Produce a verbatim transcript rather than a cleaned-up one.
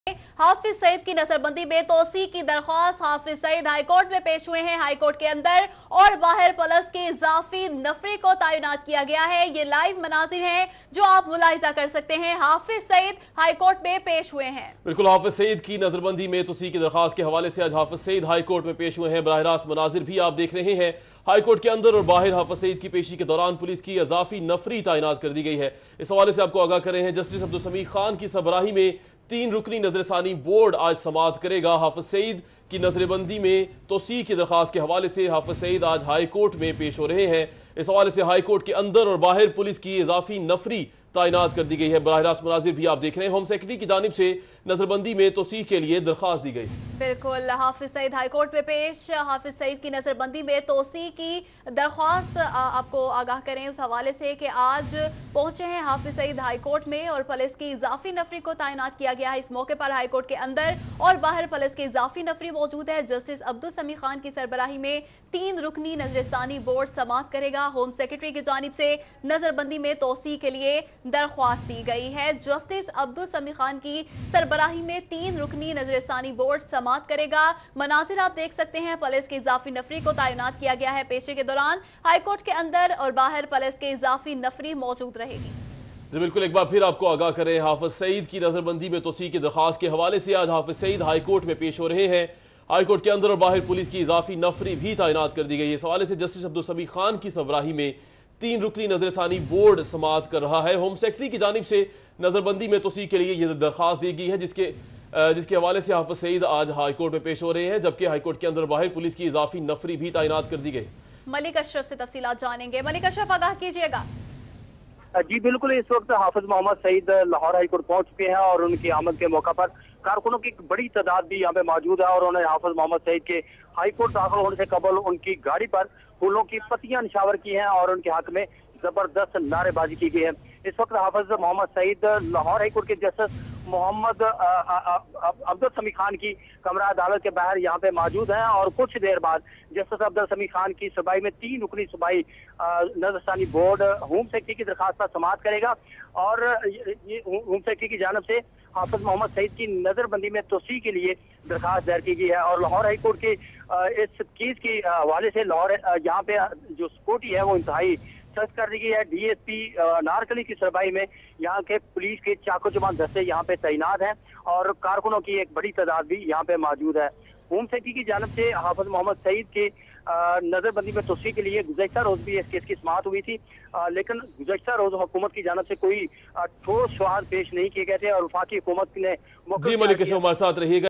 हाफिज सईद की नजरबंदी में तोसी की दरख्वास्त। हाफिज सईद हाईकोर्ट में पेश हुए हैं। हाईकोर्ट के अंदर और बाहर पुलिस की इजाफी नफरी को तैनात किया गया है। ये लाइव मनाजिर हैं जो आप मुलाहिजा कर सकते हैं। हाफिज सईद हाईकोर्ट में पेश हुए हैं। बिल्कुल, हाफिज सईद की नजरबंदी में तोसी की दरख्वास्त के हवाले से आज हाफिज सईद हाईकोर्ट में पेश हुए हैं। बराह रास्त मनाजिर भी आप देख रहे हैं। हाईकोर्ट के अंदर और बाहर हाफिज सईद की पेशी के दौरान पुलिस की इजाफी नफरी तैनात कर दी गई है। इस हवाले से आपको आगाह कर रहे हैं। जस्टिस अब्दुल समीद खान की सरबराही में तीन रुकनी नजरसानी बोर्ड आज समाअत करेगा। हाफिज सईद की नजरबंदी में तोसी की दरख्वास्त के हवाले से हाफिज सईद आज हाई कोर्ट में पेश हो रहे हैं। इस हवाले से हाई कोर्ट के अंदर और बाहर पुलिस की इजाफी नफरी तैनात कर दी गई है। बराह रास्त मनाजिर भी आप देख रहे हैं। होम सेक्रेटरी की जानिब से नजरबंदी में तोसी के लिए दरखास्त दी गई। बिल्कुल, हाफिज सईद हाईकोर्ट में पेश। हाफिज सईद की नजरबंदी में तोसी की दरख्वास्त आपको आगाह करें उस हवाले से कि आज पहुंचे हैं हाफिज सईद हाईकोर्ट में और पुलिस की इजाफी नफरी को तैनात किया गया है। इस मौके पर हाईकोर्ट के अंदर और बाहर पुलिस की इजाफी नफरी मौजूद है। जस्टिस अब्दुल समीद खान की सरबराही में तीन रुकनी नजरसानी बोर्ड समाअत करेगा। होम सेक्रेटरी की जानिब से नजरबंदी में तोसी के लिए दरख्वास्त दी गई है। जस्टिस अब्दुल समीद खान की सरबराही में तीन रुकनी नजरसानी बोर्ड समाअत करेगा। मनाजिर आप देख सकते हैं। पुलिस की इजाफी नफरी को तैनात किया गया है। पेशे के दौरान हाईकोर्ट के अंदर और बाहर पुलिस की इजाफी नफरी मौजूद रहेगी। जी बिल्कुल, एक बार फिर आपको आगाह करें। हाफिज सईद की नजरबंदी में तोसी की दरख्वास्त के हवाले से आज हाफिज सईद हाईकोर्ट में पेश हो रहे हैं। हाईकोर्ट के अंदर और बाहर पुलिस की इजाफी नफरी भी तैनात कर दी गई है। इस हवाले से जस्टिस अब्दुल समीद खान की सरबराही में तीन रुकनी नजरसानी बोर्ड समाअत कर रहा है। होम सेक्रेटरी की जानिब से नजरबंदी में तोसी के लिए यह दरखास्त दी गई है, जिसके जिसके हवाले से हाफिज सईद आज हाईकोर्ट में पेश हो रहे हैं, जबकि हाईकोर्ट के अंदर बाहर पुलिस की इजाफी नफरी भी तैनात कर दी गई। मलिक अशरफ से तफसीलात जानेंगे। मलिक अशरफ, आगाह कीजिएगा। जी बिल्कुल, इस वक्त हाफिज मोहम्मद सईद लाहौर हाईकोर्ट पहुंच चुके हैं और उनकी आमद के मौका पर कारकुनों की एक बड़ी तादाद भी यहाँ पे मौजूद है और उन्होंने हाफिज मोहम्मद सईद के हाईकोर्ट दाखिल होने से कबल उनकी गाड़ी पर फूलों की पत्तियां निशावर की हैं और उनके हक में जबरदस्त नारेबाजी की गई है। इस वक्त हाफिज मोहम्मद सईद लाहौर हाईकोर्ट के जस्टिस मोहम्मद अब्दुल समीद खान की कमरा अदालत के बाहर यहाँ पे मौजूद हैं और कुछ देर बाद जस्टिस अब्दुल समीद खान की सूबाई में तीन रुकनी सूबाई नजरसानी बोर्ड होम सेक्रेटरी की दरखास्त पर समाअत करेगा और ये होम सेक्रेटरी की जानब से हाफिज मोहम्मद सईद की नजरबंदी में तोसी के लिए दरखास्त दायर की गई है। और लाहौर हाईकोर्ट के इस केस के हवाले से लाहौर यहाँ पे जो सिक्योरिटी है वो इंतहाई सख्त कर दी गई है। डीएसपी नारकली की सरबराही में यहाँ के पुलिस के चाको चुबान दस्ते यहाँ पे तैनात हैं और कारकुनों की एक बड़ी तादाद भी यहाँ पे मौजूद है। होम सेक्रेटरी की जानब से हाफिज मोहम्मद सईद के नजरबंदी में तोसी के लिए गुज़श्ता रोज भी इस केस की समाअत हुई थी, आ, लेकिन गुज़श्ता रोज हुकूमत की जानब से कोई ठोस सवाल पेश नहीं किए गए थे और वफाकी हुकूमत ने जी मलिक अशरफ हमारे साथ रहिएगा।